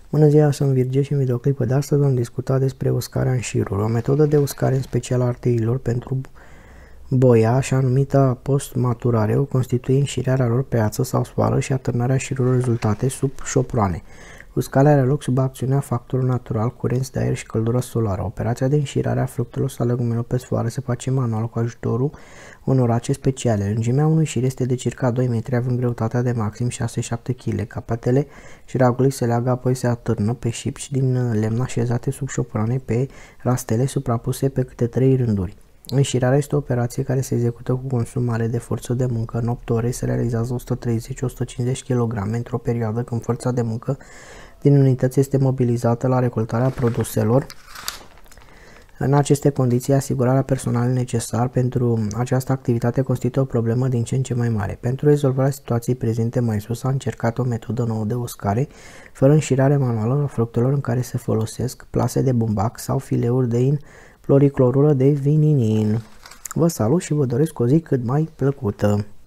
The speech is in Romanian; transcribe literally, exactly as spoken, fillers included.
Bună ziua, sunt Virgil și în videoclipul de astăzi vom discuta despre uscarea în șiruri, o metodă de uscare în special a arteriilor pentru boia, așa numită post-maturare, o constituie înșirarea lor pe ață sau soară și atârnarea șirurilor rezultate sub șoproane. Uscarea are loc sub acțiunea factorului natural, curenți de aer și căldură solară. Operația de înșirare a fructelor sau legumelor pe soară se face manual cu ajutorul unor ace speciale. Lungimea unui șir este de circa doi metri, având greutatea de maxim șase șapte kilograme. Capetele șiragului se leagă, apoi se atârnă pe șipci din lemn așezate sub șoprane pe rastele suprapuse pe câte trei rânduri. Înșirarea este o operație care se execută cu consum mare de forță de muncă. În opt ore se realizează o sută treizeci - o sută cincizeci kilograme într-o perioadă când forța de muncă din unități este mobilizată la recoltarea produselor. În aceste condiții, asigurarea personalului necesar pentru această activitate constituie o problemă din ce în ce mai mare. Pentru rezolvarea situației prezente mai sus, a încercat o metodă nouă de uscare, fără înșirare manuală a fructelor, în care se folosesc plase de bumbac sau fileuri de in ploriclorură de vininin. Vă salut și vă doresc o zi cât mai plăcută!